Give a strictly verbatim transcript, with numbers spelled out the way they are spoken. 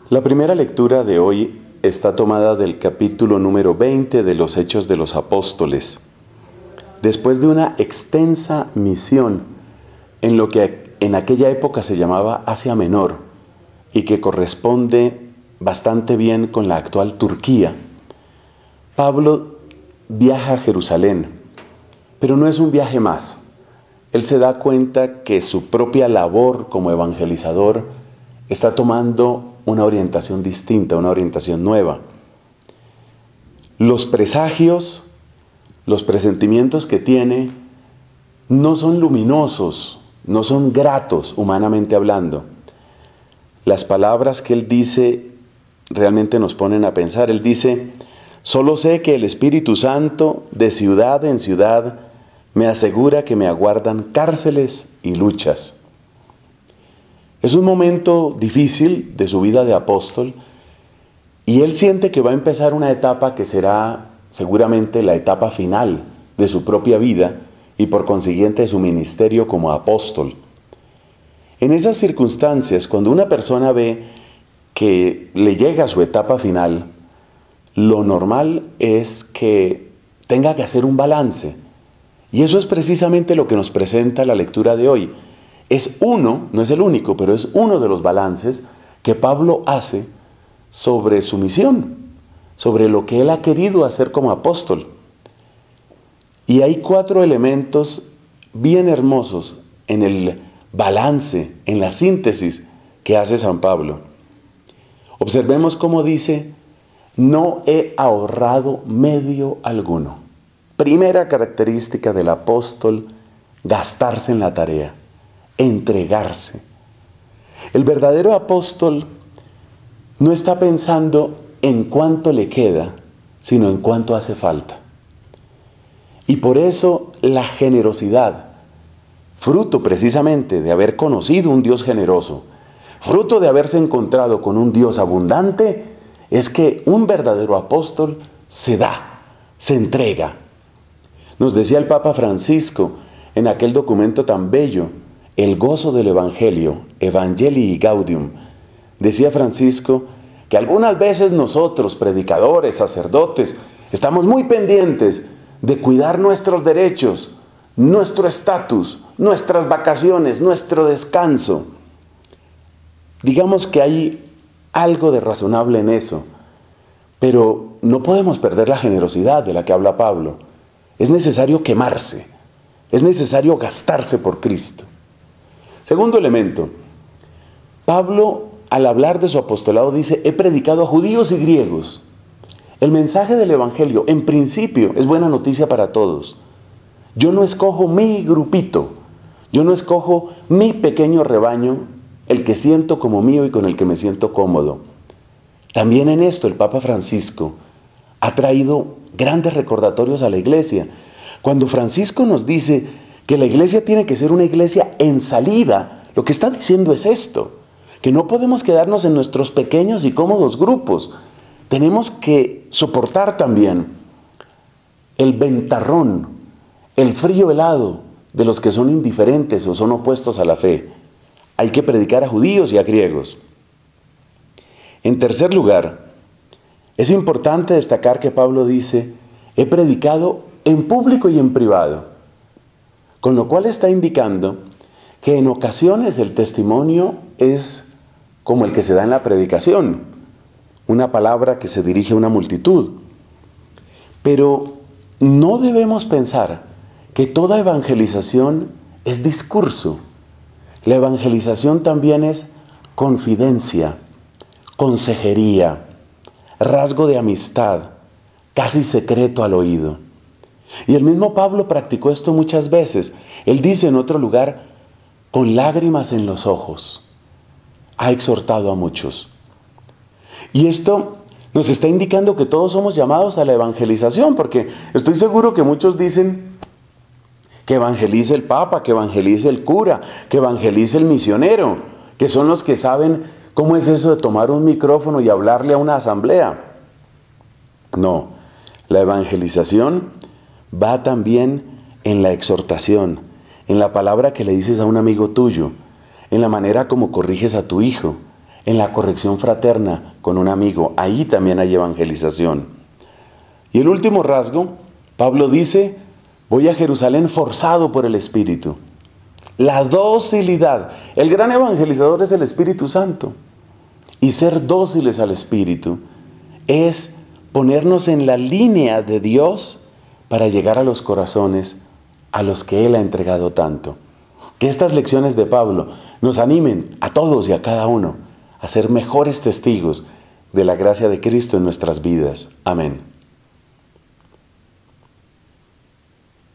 La primera lectura de hoy está tomada del capítulo número veinte de los Hechos de los Apóstoles. Después de una extensa misión en lo que en aquella época se llamaba Asia Menor y que corresponde bastante bien con la actual Turquía, Pablo viaja a Jerusalén, pero no es un viaje más. Él se da cuenta que su propia labor como evangelizador está tomando una orientación distinta, una orientación nueva. Los presagios, los presentimientos que tiene no son luminosos, no son gratos humanamente hablando. Las palabras que él dice realmente nos ponen a pensar. Él dice: solo sé que el Espíritu Santo de ciudad en ciudad me asegura que me aguardan cárceles y luchas. Es un momento difícil de su vida de apóstol y él siente que va a empezar una etapa que será seguramente la etapa final de su propia vida y por consiguiente de su ministerio como apóstol. En esas circunstancias, cuando una persona ve que le llega a su etapa final, lo normal es que tenga que hacer un balance. Y eso es precisamente lo que nos presenta la lectura de hoy. Es uno, no es el único, pero es uno de los balances que Pablo hace sobre su misión, sobre lo que él ha querido hacer como apóstol. Y hay cuatro elementos bien hermosos en el balance, en la síntesis que hace San Pablo. Observemos cómo dice: no he ahorrado medio alguno. Primera característica del apóstol: gastarse en la tarea, entregarse. El verdadero apóstol no está pensando en cuánto le queda, sino en cuánto hace falta. Y por eso la generosidad, fruto precisamente de haber conocido un Dios generoso, fruto de haberse encontrado con un Dios abundante, es que un verdadero apóstol se da, se entrega. Nos decía el Papa Francisco en aquel documento tan bello, El gozo del Evangelio, Evangelii Gaudium. Decía Francisco que algunas veces nosotros, predicadores, sacerdotes, estamos muy pendientes de cuidar nuestros derechos, nuestro estatus, nuestras vacaciones, nuestro descanso. Digamos que hay algo de razonable en eso, pero no podemos perder la generosidad de la que habla Pablo. Es necesario quemarse, es necesario gastarse por Cristo. Segundo elemento, Pablo al hablar de su apostolado dice: he predicado a judíos y griegos. El mensaje del Evangelio, en principio, es buena noticia para todos. Yo no escojo mi grupito, yo no escojo mi pequeño rebaño, el que siento como mío y con el que me siento cómodo. También en esto el Papa Francisco ha traído grandes recordatorios a la iglesia. Cuando Francisco nos dice que la iglesia tiene que ser una iglesia en salida, lo que está diciendo es esto, que no podemos quedarnos en nuestros pequeños y cómodos grupos. Tenemos que soportar también el ventarrón, el frío helado de los que son indiferentes o son opuestos a la fe. Hay que predicar a judíos y a griegos. En tercer lugar, es importante destacar que Pablo dice: he predicado en público y en privado, con lo cual está indicando que en ocasiones el testimonio es como el que se da en la predicación, una palabra que se dirige a una multitud. Pero no debemos pensar que toda evangelización es discurso. La evangelización también es confidencia, consejería, rasgo de amistad, casi secreto al oído. Y el mismo Pablo practicó esto muchas veces. Él dice en otro lugar: con lágrimas en los ojos, ha exhortado a muchos. Y esto nos está indicando que todos somos llamados a la evangelización, porque estoy seguro que muchos dicen que evangelice el Papa, que evangelice el cura, que evangelice el misionero, que son los que saben cómo es eso de tomar un micrófono y hablarle a una asamblea. No, la evangelización va también en la exhortación, en la palabra que le dices a un amigo tuyo, en la manera como corriges a tu hijo, en la corrección fraterna con un amigo. Ahí también hay evangelización. Y el último rasgo, Pablo dice, voy a Jerusalén forzado por el Espíritu. La docilidad. El gran evangelizador es el Espíritu Santo. Y ser dóciles al Espíritu es ponernos en la línea de Dios para llegar a los corazones a los que Él ha entregado tanto. Que estas lecciones de Pablo nos animen a todos y a cada uno a ser mejores testigos de la gracia de Cristo en nuestras vidas. Amén.